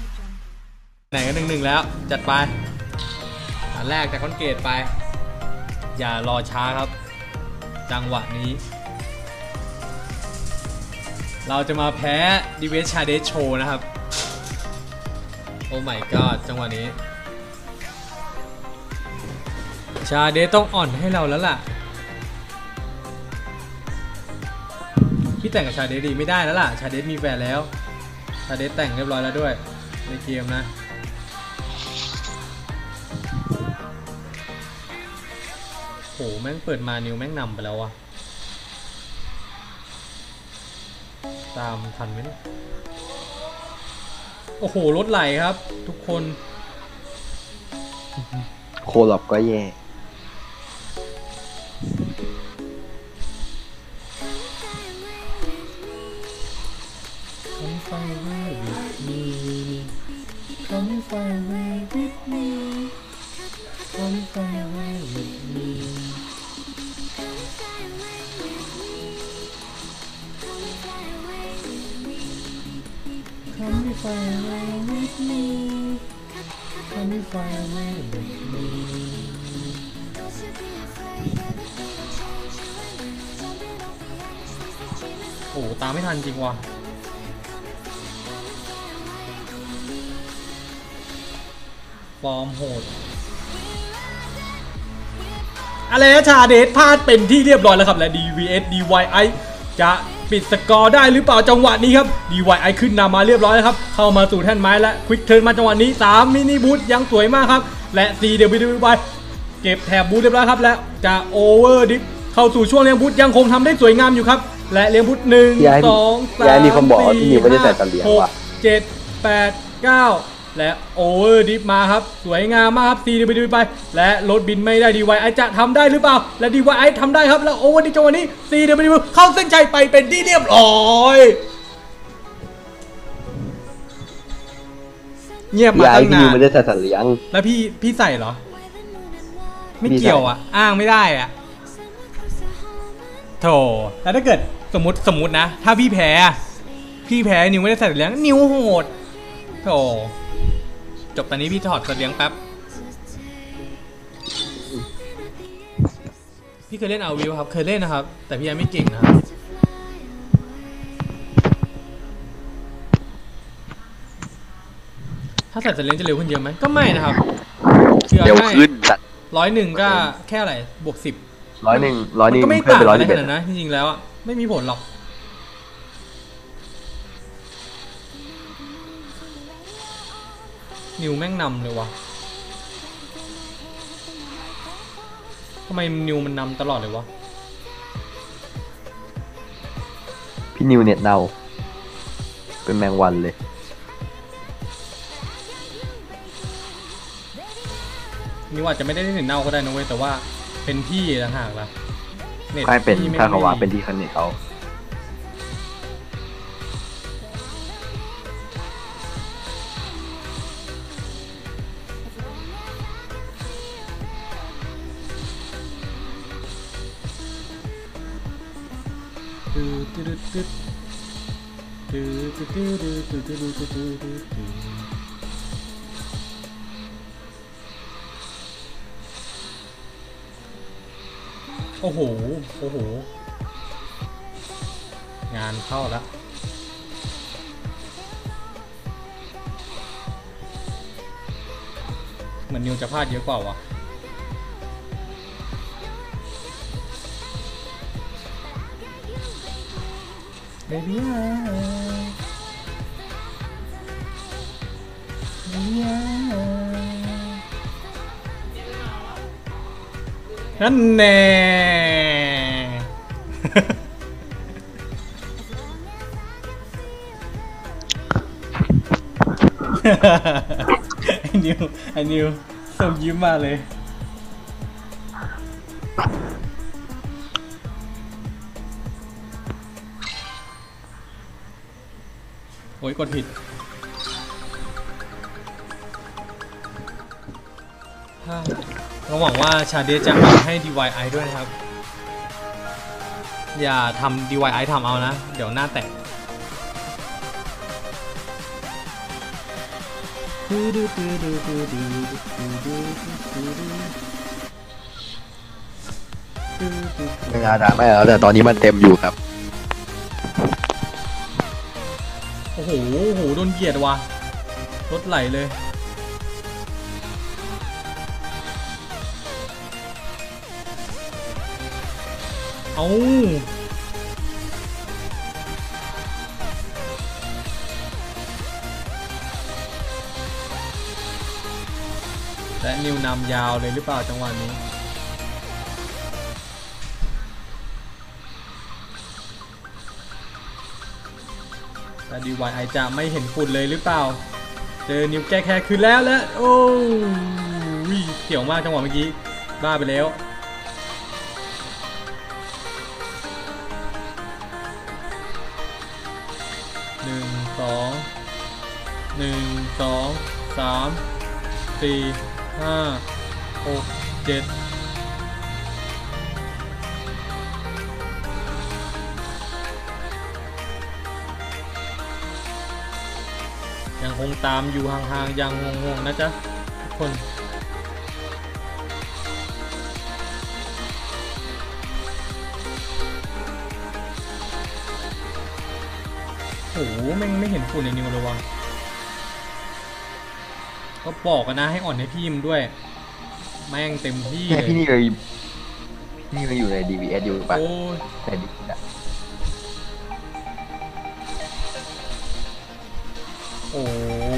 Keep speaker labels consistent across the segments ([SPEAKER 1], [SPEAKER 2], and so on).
[SPEAKER 1] ไหนก็1-1แล้วจัดไปอันแรกจากคอนเกตไปอย่ารอช้าครับจังหวะนี้เราจะมาแพ้ดีเวสชาเดสโชนะครับโอ้ my god จังหวะนี้ชาเดสต้องอ่อนให้เราแล้วล่ะพี่แต่งกับชาเดสดีไม่ได้แล้วล่ะชาเดสมีแฟนแล้วชาเดสแต่งเรียบร้อยแล้วด้วยในเกมนะโหแม่งเปิดมานิวแม่งนำไปแล้วอะตามทันไหมเนี่ยโอ้โหรถไหลครับทุกคน
[SPEAKER 2] โคลอบก็แย่
[SPEAKER 1] โอ้ตามไม่ทันจริงว่ะฟอร์มโหดอะไรนะชาเดสพลาดเป็นที่เรียบร้อยแล้วครับและ DVS DYI จะปิดสกอร์ได้หรือเปล่าจังหวะนี้ครับ DYI ขึ้นนำมาเรียบร้อยแล้วครับเข้ามาสู่แท่นไม้และควิกเทิร์นมาจังหวะนี้3มินิบูทยังสวยมากครับและ CWY เก็บแถบบูทเรียบร้อยครับและจะโอเวอร์ดิฟเข้าสู่ช่วงเลี้ยงบูทยังคงทำได้สวยงามอยู่ครับและเลี้ยงบูท1 2 3 4 5 6 7 8 9และโอเวอร์ดิฟมาครับสวยงามมากครับ CWY ไปและรถบินไม่ได้ DYI จะทำได้หรือเปล่าและ DYI ทำได้ครับแล้วโอเวอร์ดิฟจังหวะนี้ CWY เข้าเส้นชัยไปเป็นที่เรียบร้อยเงียบมาตั้งนาน
[SPEAKER 2] ไม่ได้ใส่สัตว์เลี้ยง
[SPEAKER 1] แล้วพี่ใส่เหรอไม่เกี่ยวอ่ะอ้างไม่ได้อ่ะโธ่แล้วถ้าเกิดสมมตินะถ้าพี่แพ้นิวไม่ได้ใส่สัตว์เลี้ยงนิวโหดโธ่จบตอนนี้พี่ถอดสัตว์เลี้ยงแป๊บพี่เคยเล่นเอาวิวครับเคยเล่นนะครับแต่พี่ยังไม่เก่งนะครับถ้าใส่สัตว์เลี้ยงจะเร็วขึ้นเยอะไหมก็ไม่นะครับ
[SPEAKER 2] เร็วขึ้นจัด
[SPEAKER 1] 101ก็แค่อะไรบวก10
[SPEAKER 2] 100
[SPEAKER 1] ก็ไม่ต่างอะไรขนาดนั้นจริงๆแล้วอ่ะไม่มีผลหรอกนิวแม่งนำเลยวะทำไมนิวมันนำตลอดเลยวะ
[SPEAKER 2] พี่นิวเน็ตเน่าเป็นแมงวันเลย
[SPEAKER 1] นิวอาจจะไม่ได้เน็ตเน่าก็ได้นะเว้ยแต่ว่าเป็นพี่ต่างหากล่ะเน็ต
[SPEAKER 2] ไม่เป็นถ้าเขาว่าเป็นที่คันนี้เขา
[SPEAKER 1] โอ้โหงานเข้าแล้วเหมือนนิวจะพลาดเยอะกว่าวะBabyนั่นแน่ไอ้นิวส่งยิ้มมาเลยโอ้ยกดผิดเราหวังว่าชาเดจะเอาให้ DYI ด้วยนะครับอย่าทำ DYI ทำเอานะเดี๋ยวหน้าแตก
[SPEAKER 2] งานด่าไม่แล้วแต่ตอนนี้มันเต็มอยู่ครับ
[SPEAKER 1] โอ้โหโดนเบียดว่ะรถไหลเลยเอาและนิวนำยาวเลยหรือเปล่าจังหวะนี้แต่ DYI จะไม่เห็นฝุ่นเลยหรือเปล่าเจอนิวแก้แค่คืนแล้วและโอ้ยเกี่ยวมากจังหวะเมื่อกี้บ้าไปแล้ว1 2 3 4 5 6 7ยังคงตามอยู่ห่างๆยังงงๆนะจ๊ะทุกคนโอ้โหแม่งไม่เห็นฝุ่นในนิวเลยว่ะก็บอกกันนะให้อ่อนให้พี่มด้วยแม่งเต็มที่เลย
[SPEAKER 2] พี่นี่เลยอยู่ใน DVS อยู่ปะ
[SPEAKER 1] โอ้ย
[SPEAKER 2] ใน DVS อะ
[SPEAKER 1] โอ้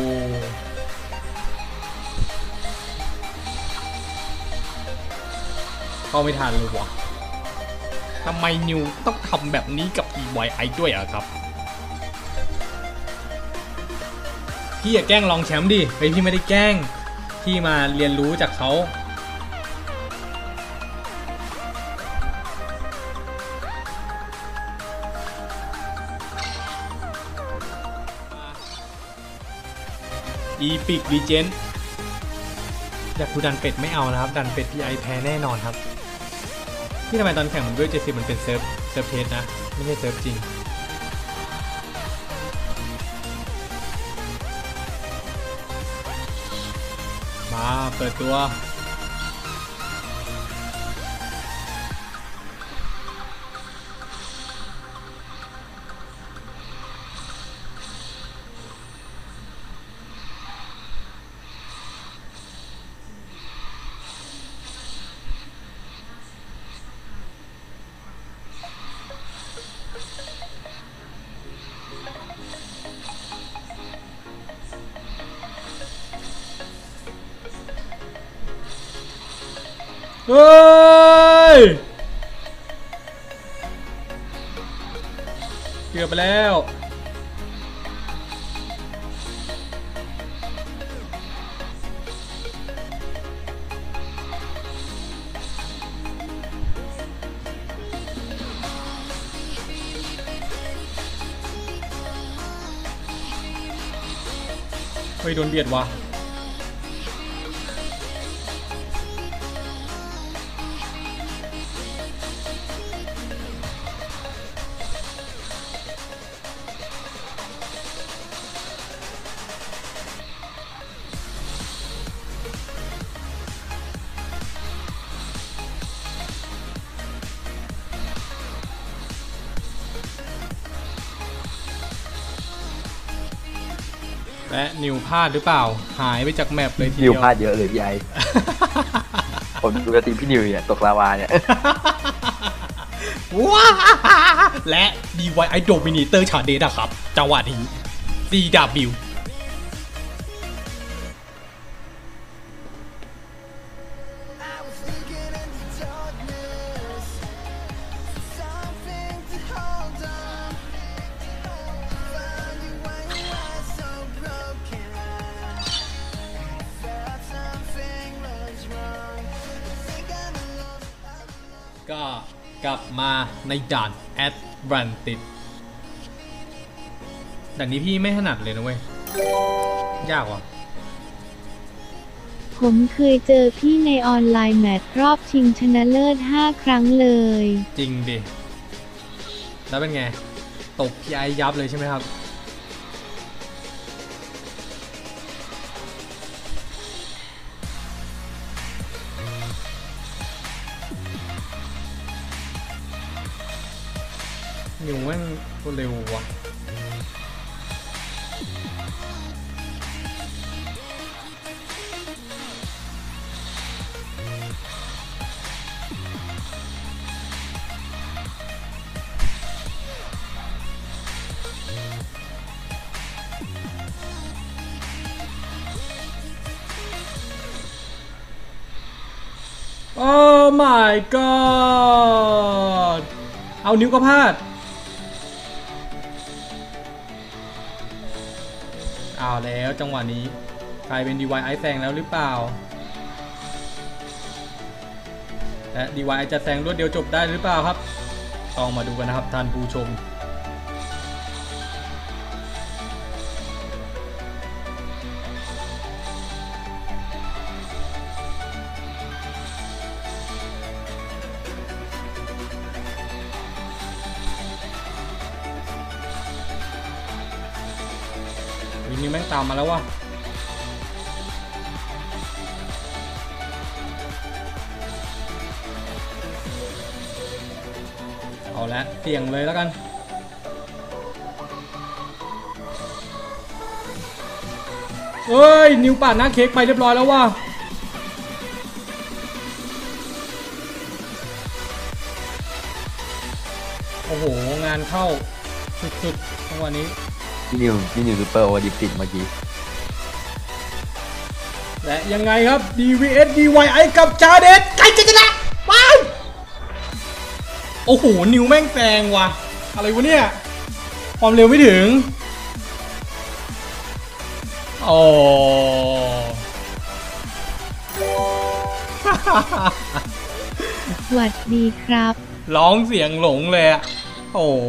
[SPEAKER 1] เข้าไม่ทันเลยว่ะทำไมนิวต้องทำแบบนี้กับ DYI ด้วยอะครับพี่อย่าแกล้งลองแชมป์ดิเฮ้ยพี่ไม่ได้แกล้งพี่มาเรียนรู้จากเขาอีพิกรีเจนอยากดูดันเป็ดไม่เอานะครับดันเป็ดพี่ไอแพ้แน่นอนครับที่ทำไมตอนแข่งมันด้วย70มันเป็นเซิร์ฟเทสนะไม่ใช่เซิร์ฟจริงมาเปิดตัวเฮ้ยเกือบไปแล้วเฮ้ยโดนเบียดว่ะและนิวพลาดหรือเปล่าหายไปจากแมปเลยทีเดียว
[SPEAKER 2] นิวพลาดเยอะเลยพี่ไอ ผมดูกระติพี่นิวเนี่ยตกลาวาเนี่ย
[SPEAKER 1] ว้าและ DYI Dominator ชาเดนครับจังหวะนี้ CWก็กลับมาในด่านแอตแลนติสด่านนี้พี่ไม่ถนัดเลยนะเว้ยยากว่ะ
[SPEAKER 3] ผมเคยเจอพี่ในออนไลน์แมตช์รอบชิงชนะเลิศ5 ครั้งเลย
[SPEAKER 1] จริงดิแล้วเป็นไงตบพี่ไอยับเลยใช่ไหมครับนิวแม่งตัวเร็วว่ะโอ้ my god เอานิ้วก็พลาดเอาแล้วจังหวะนี้กลายเป็น DYI แซงแล้วหรือเปล่าและ DYI จะแซงรวดเดียวจบได้หรือเปล่าครับต้องมาดูกันนะครับท่านผู้ชมวินนี่แม่งตามมาแล้วว่ะเอาละเสี่ยงเลยแล้วกันเอ้ยนิวปาดหน้าเค้กไปเรียบร้อยแล้วว่ะโอ้โหงานเข้าสุดๆจังหวะนี้
[SPEAKER 2] พี่นิวซูเปอร์โอดิติดเมื่อกี้
[SPEAKER 1] และยังไงครับ DVS DYI กับจาเดสใครจะชนะไปโอ้โหนิวแม่งแซงว่ะอะไรวะเนี่ยความเร็วไม่ถึงอ๋อ
[SPEAKER 3] สวัสดีครับ
[SPEAKER 1] ร้องเสียงหลงเลยอะโอ้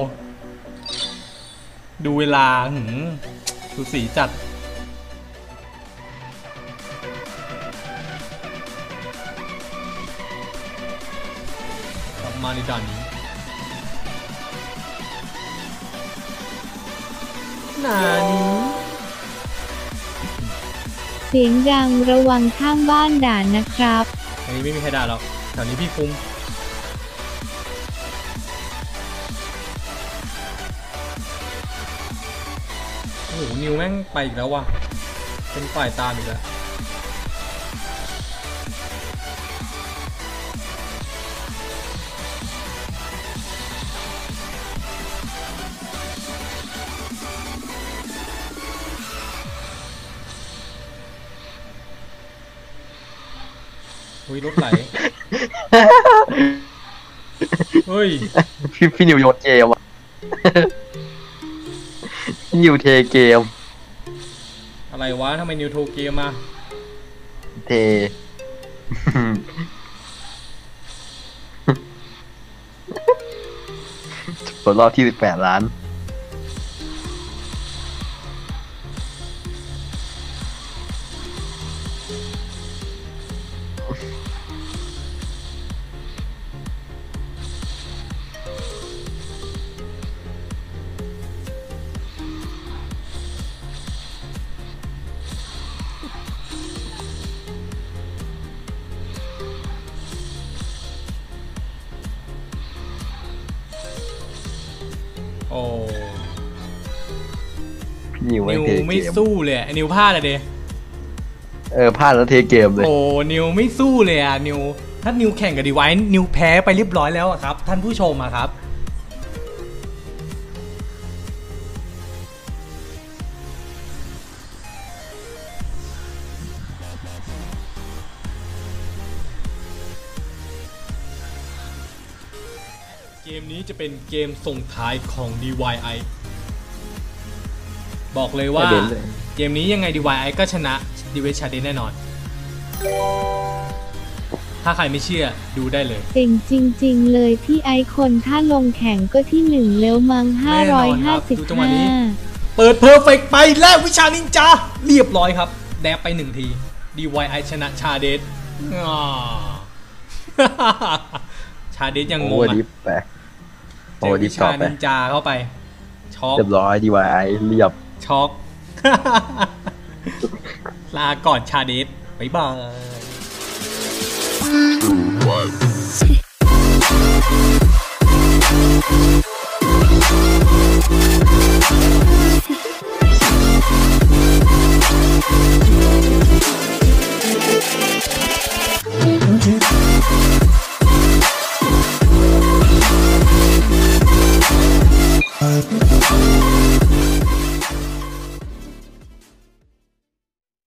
[SPEAKER 1] ดูเวลาดูสีจัดกลับมาในด่านนี้นานี้
[SPEAKER 3] เสียงดังระวังข้างบ้านด่านะครับ
[SPEAKER 1] อันนี้ไม่มีใครด่าหรอกแถวนี้พี่คุมโอ้โหนิวแม่งไปอีกแล้วว่ะเป็นฝ่ายตามอีกแล้วอุ้ยรถไหลเฮ้ย
[SPEAKER 2] พี่นิวโยนเกมอ่ะพี่นิวเทเกม
[SPEAKER 1] อะไรวะทำไมนิวโทเกมมา
[SPEAKER 2] เทผลรอบที่18 ล้าน
[SPEAKER 1] โอ้
[SPEAKER 2] นิว
[SPEAKER 1] ไม่สู้เลยนิวพลาดเลย
[SPEAKER 2] พลาดแล้วเทเกมเลย
[SPEAKER 1] โอ้นิวไม่สู้เลยอ่ะนิวถ้านิวแข่งกับดีไวน์นิวแพ้ไปเรียบร้อยแล้วอะครับท่านผู้ชมอะครับเกมนี้จะเป็นเกมส่งท้ายของ DYI บอกเลยว่าเกมนี้ยังไง DYI ก็ชนะ DVS Challenge แน่นอนถ้าใครไม่เชื่อดูได้เลย
[SPEAKER 3] เก่งจริงๆเลยพี่ไอคนถ้าลงแข่งก็ที่1แล้วมั้ง555
[SPEAKER 1] เปิดเพอร์เฟกต์ไปและวิชานินจาเรียบร้อยครับแดบไป1ที DYI ชนะชาเดสชาเดสยังงงอ่ะเจอวิชานินจาเข้าไปช็อก
[SPEAKER 2] เรียบร้อย DYI เรียบ
[SPEAKER 1] ช็อกลาก่อนชาเดสบ๊ายบาย